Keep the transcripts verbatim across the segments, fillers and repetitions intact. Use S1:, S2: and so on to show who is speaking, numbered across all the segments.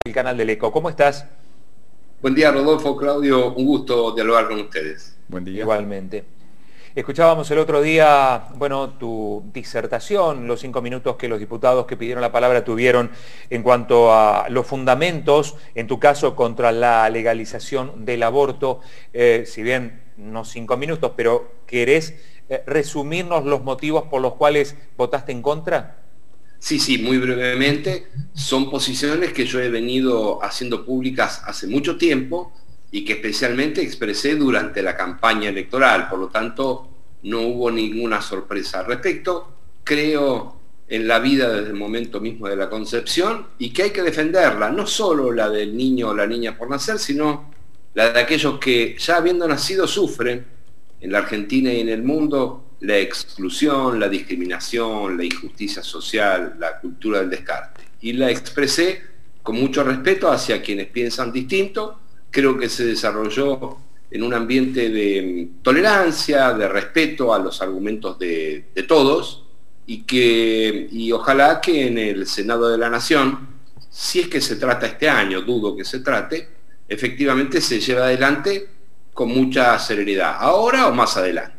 S1: el canal del Eco. ¿Cómo estás?
S2: Buen día, Rodolfo, Claudio, un gusto dialogar con ustedes.
S1: Buen día. Igualmente. Escuchábamos el otro día, bueno, tu disertación, los cinco minutos que los diputados que pidieron la palabra tuvieron en cuanto a los fundamentos, en tu caso, contra la legalización del aborto. Eh, si bien no cinco minutos, pero ¿querés eh, resumirnos los motivos por los cuales votaste en contra?
S2: Sí, sí, muy brevemente. Son posiciones que yo he venido haciendo públicas hace mucho tiempo y que especialmente expresé durante la campaña electoral. Por lo tanto, no hubo ninguna sorpresa al respecto. Creo en la vida desde el momento mismo de la concepción y que hay que defenderla, no solo la del niño o la niña por nacer, sino la de aquellos que ya habiendo nacido sufren en la Argentina y en el mundo la exclusión, la discriminación, la injusticia social, la cultura del descarte. Y la expresé con mucho respeto hacia quienes piensan distinto. Creo que se desarrolló en un ambiente de tolerancia, de respeto a los argumentos de, de todos, y, que, y ojalá que en el Senado de la Nación, si es que se trata este año, dudo que se trate, efectivamente se lleve adelante con mucha serenidad, ahora o más adelante.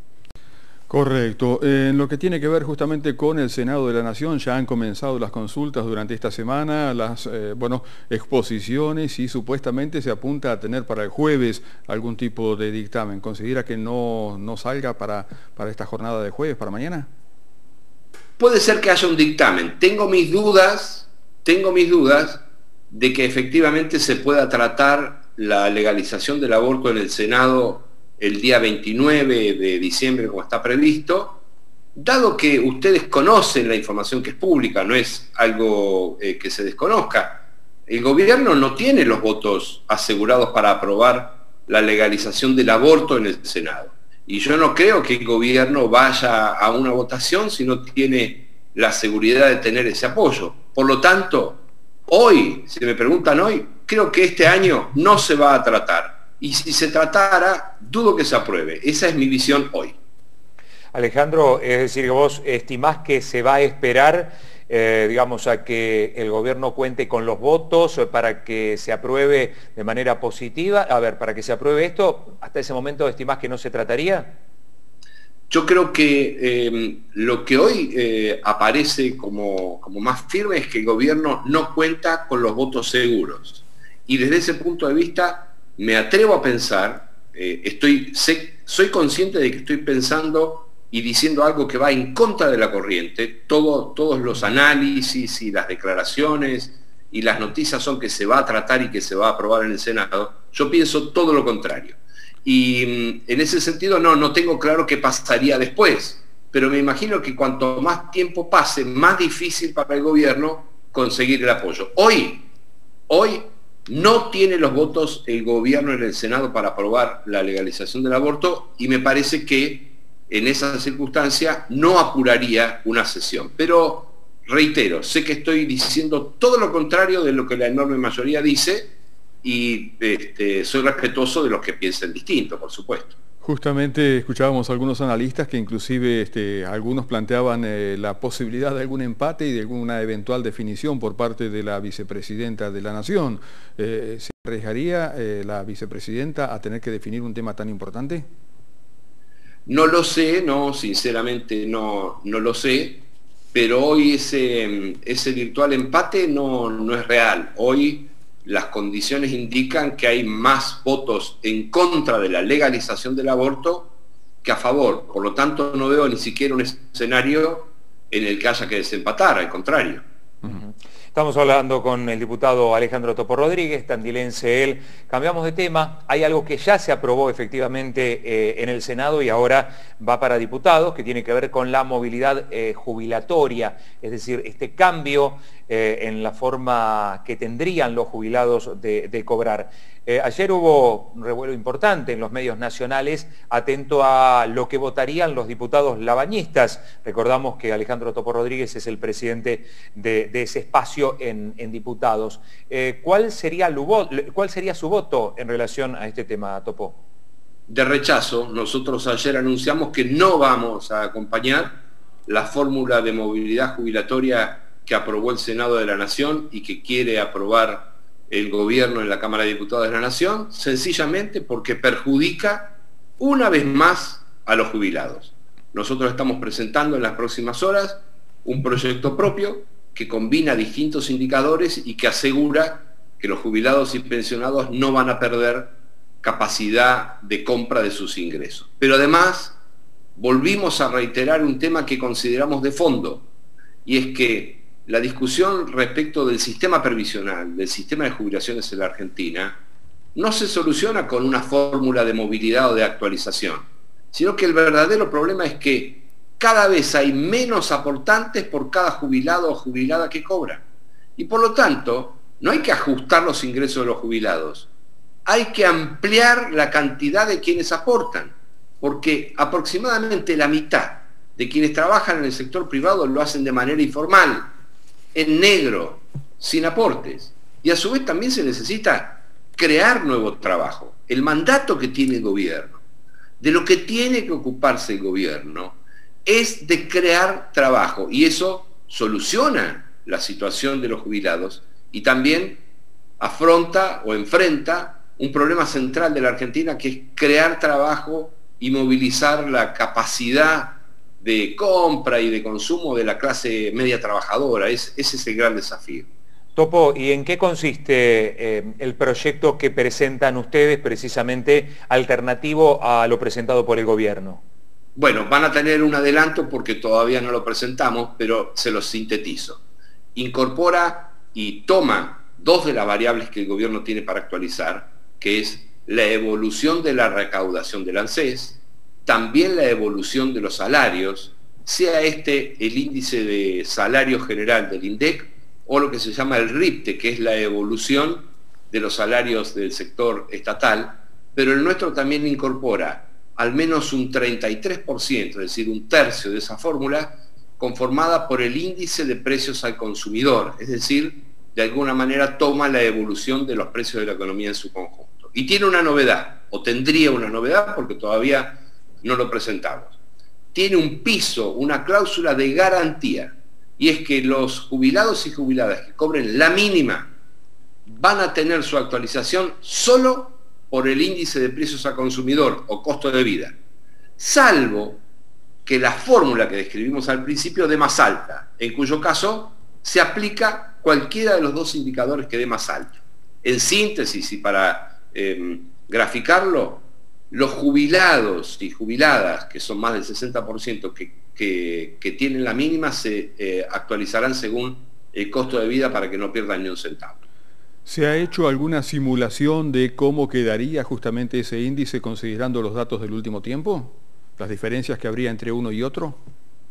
S3: Correcto. En lo que tiene que ver justamente con el Senado de la Nación, ya han comenzado las consultas durante esta semana, las eh, bueno, exposiciones, y supuestamente se apunta a tener para el jueves algún tipo de dictamen. ¿Considera que no, no salga para, para esta jornada de jueves, para mañana?
S2: Puede ser que haya un dictamen. Tengo mis dudas, tengo mis dudas de que efectivamente se pueda tratar la legalización del aborto en el Senado el día veintinueve de diciembre, como está previsto, dado que ustedes conocen la información que es pública, no es algo eh, que se desconozca. El gobierno no tiene los votos asegurados para aprobar la legalización del aborto en el Senado. Y yo no creo que el gobierno vaya a una votación si no tiene la seguridad de tener ese apoyo. Por lo tanto, hoy, si me preguntan hoy, creo que este año no se va a tratar. Y si se tratara, dudo que se apruebe. Esa es mi visión hoy.
S1: Alejandro, es decir, que vos estimás que se va a esperar, eh, digamos, a que el gobierno cuente con los votos para que se apruebe de manera positiva. A ver, para que se apruebe esto, ¿hasta ese momento estimás que no se trataría?
S2: Yo creo que eh, lo que hoy eh, aparece como, como más firme es que el gobierno no cuenta con los votos seguros. Y desde ese punto de vista, me atrevo a pensar, eh, estoy, sé, soy consciente de que estoy pensando y diciendo algo que va en contra de la corriente. Todo, todos los análisis y las declaraciones y las noticias son que se va a tratar y que se va a aprobar en el Senado. Yo pienso todo lo contrario. Y en ese sentido no, no tengo claro qué pasaría después, pero me imagino que cuanto más tiempo pase, más difícil para el gobierno conseguir el apoyo. Hoy, hoy, no tiene los votos el gobierno en el Senado para aprobar la legalización del aborto y me parece que en esa circunstancia no apuraría una sesión. Pero reitero, sé que estoy diciendo todo lo contrario de lo que la enorme mayoría dice y este, soy respetuoso de los que piensen distinto, por supuesto.
S3: Justamente escuchábamos a algunos analistas que inclusive este, algunos planteaban eh, la posibilidad de algún empate y de alguna eventual definición por parte de la vicepresidenta de la Nación. Eh, ¿Se arriesgaría eh, la vicepresidenta a tener que definir un tema tan importante?
S2: No lo sé, no, sinceramente no, no lo sé, pero hoy ese, ese virtual empate no, no es real. Hoy las condiciones indican que hay más votos en contra de la legalización del aborto que a favor. Por lo tanto, no veo ni siquiera un escenario en el que haya que desempatar, al contrario.
S1: Uh-huh. Estamos hablando con el diputado Alejandro Topo Rodríguez, tandilense él. Cambiamos de tema. Hay algo que ya se aprobó efectivamente eh, en el Senado y ahora va para diputados, que tiene que ver con la movilidad eh, jubilatoria, es decir, este cambio eh, en la forma que tendrían los jubilados de, de cobrar. Eh, ayer hubo un revuelo importante en los medios nacionales atento a lo que votarían los diputados labañistas. Recordamos que Alejandro Topo Rodríguez es el presidente de, de ese espacio en, en diputados. Eh, ¿cuál sería, ¿Cuál sería su voto en relación a este tema, Topo?
S2: De rechazo. Nosotros ayer anunciamos que no vamos a acompañar la fórmula de movilidad jubilatoria que aprobó el Senado de la Nación y que quiere aprobar el gobierno en la Cámara de Diputados de la Nación, sencillamente porque perjudica una vez más a los jubilados. Nosotros estamos presentando en las próximas horas un proyecto propio que combina distintos indicadores y que asegura que los jubilados y pensionados no van a perder capacidad de compra de sus ingresos. Pero además, volvimos a reiterar un tema que consideramos de fondo, y es que la discusión respecto del sistema previsional, del sistema de jubilaciones en la Argentina, no se soluciona con una fórmula de movilidad o de actualización, sino que el verdadero problema es que cada vez hay menos aportantes por cada jubilado o jubilada que cobra. Y por lo tanto, no hay que ajustar los ingresos de los jubilados, hay que ampliar la cantidad de quienes aportan, porque aproximadamente la mitad de quienes trabajan en el sector privado lo hacen de manera informal, en negro, sin aportes. Y a su vez también se necesita crear nuevo trabajo. El mandato que tiene el gobierno, de lo que tiene que ocuparse el gobierno, es de crear trabajo, y eso soluciona la situación de los jubilados y también afronta o enfrenta un problema central de la Argentina, que es crear trabajo y movilizar la capacidad de compra y de consumo de la clase media trabajadora. Es, ese es el gran desafío.
S1: Topo, ¿y en qué consiste eh, el proyecto que presentan ustedes, precisamente alternativo a lo presentado por el gobierno?
S2: Bueno, van a tener un adelanto porque todavía no lo presentamos, pero se los sintetizo. Incorpora y toma dos de las variables que el gobierno tiene para actualizar, que es la evolución de la recaudación del ANSES, también la evolución de los salarios, sea este el índice de salario general del INDEC o lo que se llama el RIPTE, que es la evolución de los salarios del sector estatal, pero el nuestro también incorpora al menos un treinta y tres por ciento, es decir, un tercio de esa fórmula, conformada por el índice de precios al consumidor, es decir, de alguna manera toma la evolución de los precios de la economía en su conjunto. Y tiene una novedad, o tendría una novedad porque todavía no lo presentamos. Tiene un piso, una cláusula de garantía, y es que los jubilados y jubiladas que cobren la mínima van a tener su actualización solo por el índice de precios al consumidor o costo de vida, salvo que la fórmula que describimos al principio dé más alta, en cuyo caso se aplica cualquiera de los dos indicadores que dé más alto. En síntesis, y para eh, graficarlo, los jubilados y jubiladas, que son más del sesenta por ciento que, que, que tienen la mínima, se eh, actualizarán según el costo de vida para que no pierdan ni un centavo.
S3: ¿Se ha hecho alguna simulación de cómo quedaría justamente ese índice considerando los datos del último tiempo? ¿Las diferencias que habría entre uno y otro?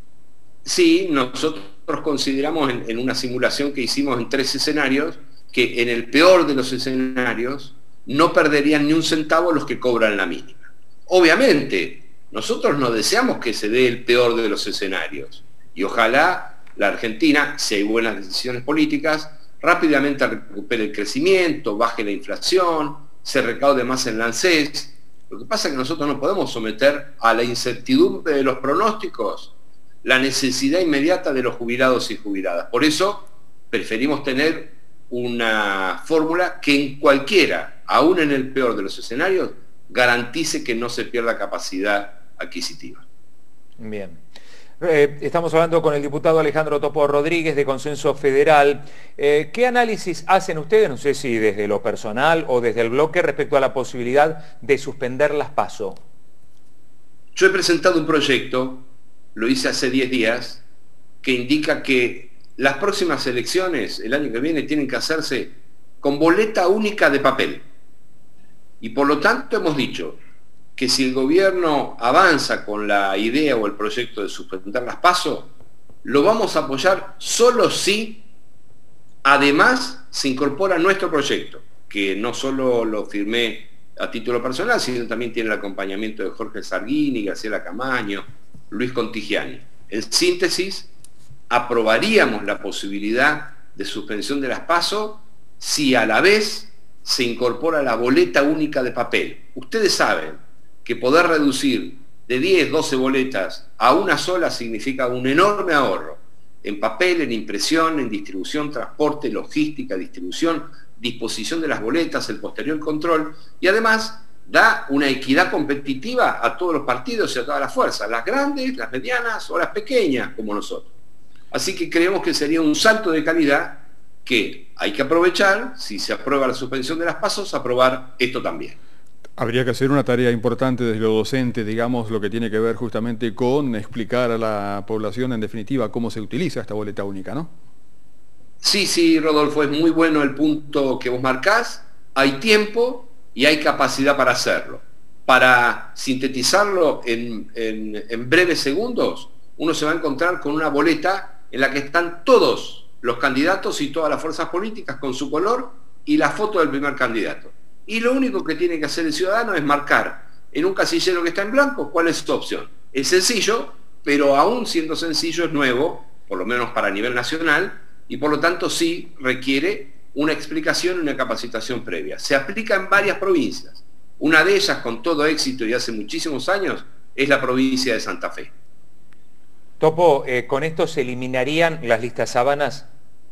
S2: Sí, nosotros consideramos en, en una simulación que hicimos en tres escenarios, que en el peor de los escenarios no perderían ni un centavo los que cobran la mínima. Obviamente, nosotros no deseamos que se dé el peor de los escenarios, y ojalá la Argentina, si hay buenas decisiones políticas, rápidamente recupere el crecimiento, baje la inflación, se recaude más en la ANSES. Lo que pasa es que nosotros no podemos someter a la incertidumbre de los pronósticos la necesidad inmediata de los jubilados y jubiladas. Por eso preferimos tener una fórmula que en cualquiera, aún en el peor de los escenarios, garantice que no se pierda capacidad adquisitiva.
S1: Bien. Eh, estamos hablando con el diputado Alejandro Topo Rodríguez de Consenso Federal. Eh, ¿Qué análisis hacen ustedes, no sé si desde lo personal o desde el bloque, respecto a la posibilidad de suspender las PASO?
S2: Yo he presentado un proyecto, lo hice hace diez días, que indica que las próximas elecciones, el año que viene, tienen que hacerse con boleta única de papel. Y por lo tanto hemos dicho que si el gobierno avanza con la idea o el proyecto de suspender las PASO, lo vamos a apoyar solo si además se incorpora nuestro proyecto, que no solo lo firmé a título personal, sino también tiene el acompañamiento de Jorge Sarguini, Graciela Camaño, Luis Contigiani. En síntesis, aprobaríamos la posibilidad de suspensión de las PASO si a la vez se incorpora la boleta única de papel. Ustedes saben que poder reducir de diez, doce boletas a una sola significa un enorme ahorro en papel, en impresión, en distribución, transporte, logística, distribución, disposición de las boletas, el posterior control, y además da una equidad competitiva a todos los partidos y a todas las fuerzas, las grandes, las medianas o las pequeñas, como nosotros. Así que creemos que sería un salto de calidad que hay que aprovechar. Si se aprueba la suspensión de las pasos, aprobar esto también.
S3: Habría que hacer una tarea importante desde lo docente, digamos, lo que tiene que ver justamente con explicar a la población, en definitiva, cómo se utiliza esta boleta única, ¿no?
S2: Sí, sí, Rodolfo, es muy bueno el punto que vos marcás. Hay tiempo y hay capacidad para hacerlo. Para sintetizarlo en, en, en breves segundos, uno se va a encontrar con una boleta en la que están todos los candidatos y todas las fuerzas políticas con su color y la foto del primer candidato. Y lo único que tiene que hacer el ciudadano es marcar en un casillero que está en blanco cuál es su opción. Es sencillo, pero aún siendo sencillo es nuevo, por lo menos para nivel nacional, y por lo tanto sí requiere una explicación y una capacitación previa. Se aplica en varias provincias. Una de ellas, con todo éxito y hace muchísimos años, es la provincia de Santa Fe.
S1: Topo, eh, ¿con esto se eliminarían las listas sábanas?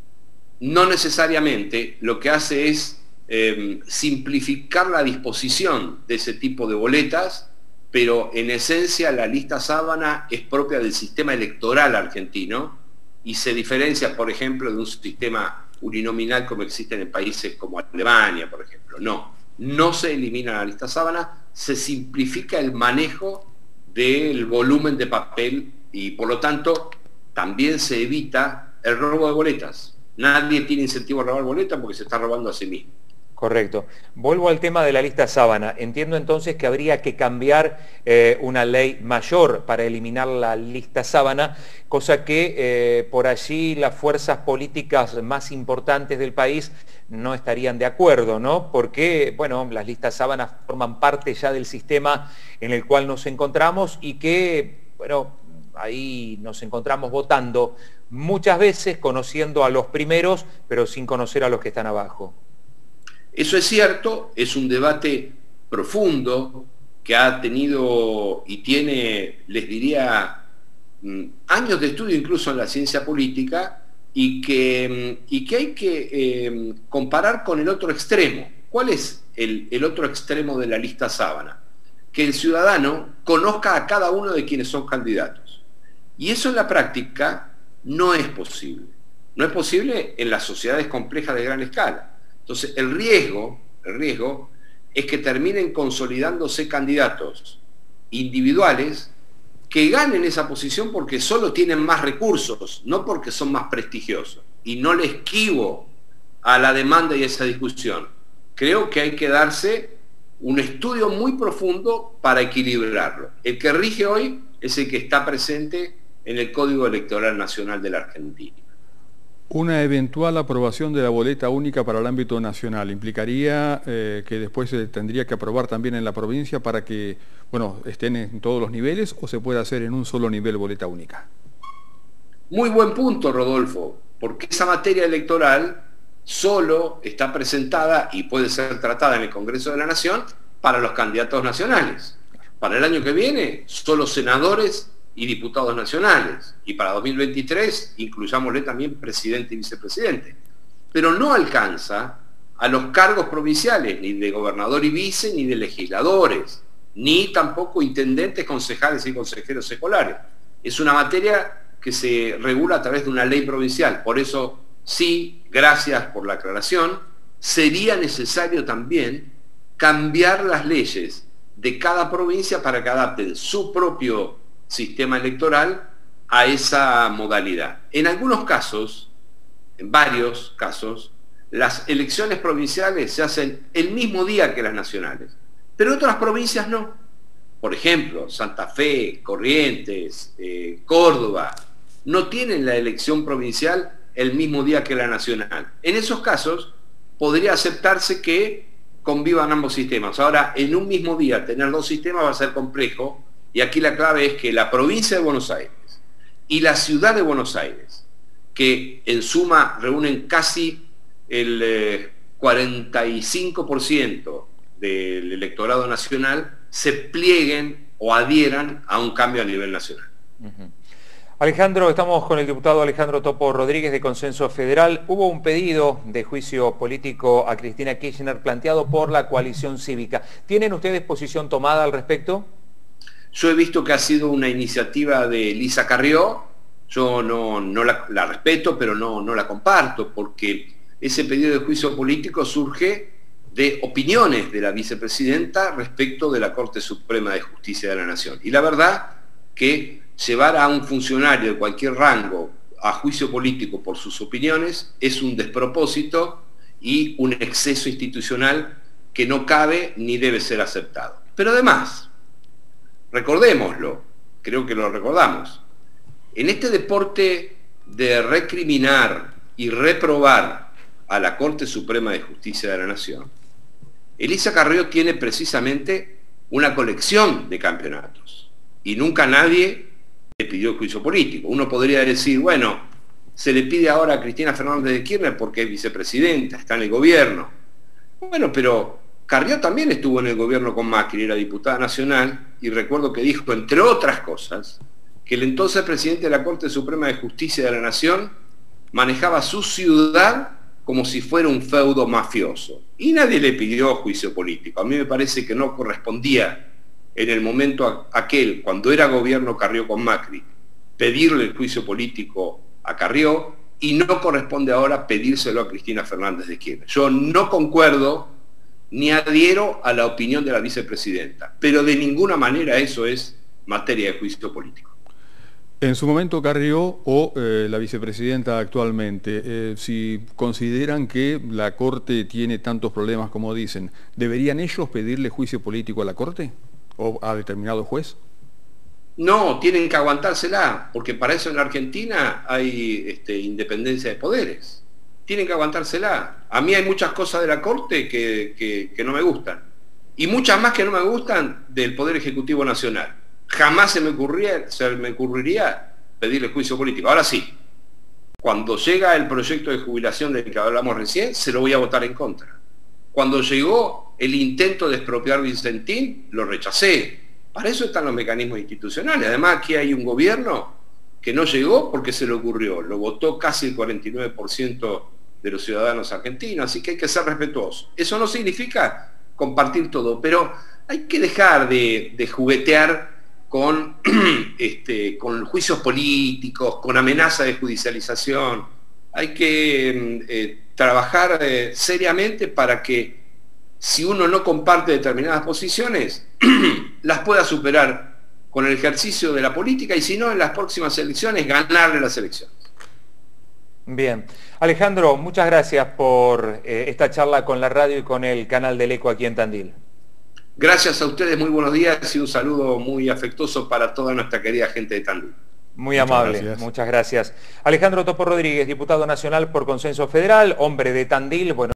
S2: No necesariamente. Lo que hace es eh, simplificar la disposición de ese tipo de boletas, pero en esencia la lista sábana es propia del sistema electoral argentino y se diferencia, por ejemplo, de un sistema uninominal como existe en países como Alemania, por ejemplo. No, no se elimina la lista sábana, se simplifica el manejo del volumen de papel y por lo tanto también se evita el robo de boletas. Nadie tiene incentivo a robar boletas porque se está robando a sí mismo.
S1: Correcto. Vuelvo al tema de la lista sábana. Entiendo entonces que habría que cambiar eh, una ley mayor para eliminar la lista sábana, cosa que eh, por allí las fuerzas políticas más importantes del país no estarían de acuerdo, ¿no? Porque, bueno, las listas sábanas forman parte ya del sistema en el cual nos encontramos y que, bueno, ahí nos encontramos votando muchas veces conociendo a los primeros, pero sin conocer a los que están abajo.
S2: Eso es cierto, es un debate profundo que ha tenido y tiene, les diría, años de estudio incluso en la ciencia política y que, y que hay que eh, comparar con el otro extremo. ¿Cuál es el, el otro extremo de la lista sábana? Que el ciudadano conozca a cada uno de quienes son candidatos. Y eso en la práctica no es posible. No es posible en las sociedades complejas de gran escala. Entonces, el riesgo, el riesgo es que terminen consolidándose candidatos individuales que ganen esa posición porque solo tienen más recursos, no porque son más prestigiosos. Y no le esquivo a la demanda y a esa discusión. Creo que hay que darse un estudio muy profundo para equilibrarlo. El que rige hoy es el que está presente en el Código Electoral Nacional de la Argentina.
S3: Una eventual aprobación de la boleta única para el ámbito nacional implicaría eh, que después se tendría que aprobar también en la provincia para que, bueno, estén en todos los niveles, o se puede hacer en un solo nivel boleta única.
S2: Muy buen punto, Rodolfo, porque esa materia electoral solo está presentada y puede ser tratada en el Congreso de la Nación para los candidatos nacionales. Para el año que viene, solo senadores y diputados nacionales, y para dos mil veintitrés incluyámosle también presidente y vicepresidente. Pero no alcanza a los cargos provinciales, ni de gobernador y vice, ni de legisladores, ni tampoco intendentes, concejales y consejeros escolares. Es una materia que se regula a través de una ley provincial. Por eso, sí, gracias por la aclaración, sería necesario también cambiar las leyes de cada provincia para que adapten su propio sistema electoral a esa modalidad. En algunos casos, en varios casos, las elecciones provinciales se hacen el mismo día que las nacionales, pero otras provincias no. Por ejemplo, Santa Fe, Corrientes, eh, Córdoba, no tienen la elección provincial el mismo día que la nacional. En esos casos, podría aceptarse que convivan ambos sistemas. Ahora, en un mismo día tener dos sistemas va a ser complejo. Y aquí la clave es que la provincia de Buenos Aires y la ciudad de Buenos Aires, que en suma reúnen casi el eh, cuarenta y cinco por ciento del electorado nacional, se plieguen o adhieran a un cambio a nivel nacional.
S1: Uh-huh. Alejandro, estamos con el diputado Alejandro Topo Rodríguez de Consenso Federal. Hubo un pedido de juicio político a Cristina Kirchner planteado por la coalición cívica. ¿Tienen ustedes posición tomada al respecto?
S2: Yo he visto que ha sido una iniciativa de Elisa Carrió. Yo no, no la, la respeto, pero no, no la comparto, porque ese pedido de juicio político surge de opiniones de la vicepresidenta respecto de la Corte Suprema de Justicia de la Nación. Y la verdad que llevar a un funcionario de cualquier rango a juicio político por sus opiniones es un despropósito y un exceso institucional que no cabe ni debe ser aceptado. Pero además, recordémoslo, creo que lo recordamos, en este deporte de recriminar y reprobar a la Corte Suprema de Justicia de la Nación, Elisa Carrió tiene precisamente una colección de campeonatos y nunca nadie le pidió juicio político. Uno podría decir, bueno, se le pide ahora a Cristina Fernández de Kirchner porque es vicepresidenta, está en el gobierno. Bueno, pero Carrió también estuvo en el gobierno con Macri, era diputada nacional, y recuerdo que dijo, entre otras cosas, que el entonces presidente de la Corte Suprema de Justicia de la Nación manejaba su ciudad como si fuera un feudo mafioso. Y nadie le pidió juicio político. A mí me parece que no correspondía en el momento aquel, cuando era gobierno Carrió con Macri, pedirle el juicio político a Carrió, y no corresponde ahora pedírselo a Cristina Fernández de Kirchner. Yo no concuerdo ni adhiero a la opinión de la vicepresidenta, pero de ninguna manera eso es materia de juicio político.
S3: En su momento Carrió o eh, la vicepresidenta actualmente, eh, si consideran que la Corte tiene tantos problemas como dicen, ¿deberían ellos pedirle juicio político a la Corte o a determinado juez?
S2: No, tienen que aguantársela, porque para eso en la Argentina hay este, independencia de poderes. Tienen que aguantársela. A mí hay muchas cosas de la Corte que, que, que no me gustan, y muchas más que no me gustan del Poder Ejecutivo Nacional. Jamás se me ocurriría, se me ocurriría pedirle juicio político. Ahora sí, cuando llega el proyecto de jubilación del que hablamos recién, se lo voy a votar en contra. Cuando llegó el intento de expropiar Vicentín, lo rechacé. Para eso están los mecanismos institucionales. Además, aquí hay un gobierno que no llegó porque se le ocurrió. Lo votó casi el cuarenta y nueve por ciento de los ciudadanos argentinos, así que hay que ser respetuosos. Eso no significa compartir todo, pero hay que dejar de, de juguetear con, este, con juicios políticos, con amenaza de judicialización. Hay que eh, trabajar eh, seriamente para que, si uno no comparte determinadas posiciones, las pueda superar con el ejercicio de la política, y si no, en las próximas elecciones, ganarle las elecciones.
S1: Bien. Alejandro, muchas gracias por eh, esta charla con la radio y con el canal del Eco aquí en Tandil.
S2: Gracias a ustedes, muy buenos días y un saludo muy afectuoso para toda nuestra querida gente de Tandil.
S1: Muy amable, muchas gracias. muchas gracias. Alejandro Topo Rodríguez, diputado nacional por Consenso Federal, hombre de Tandil. Bueno,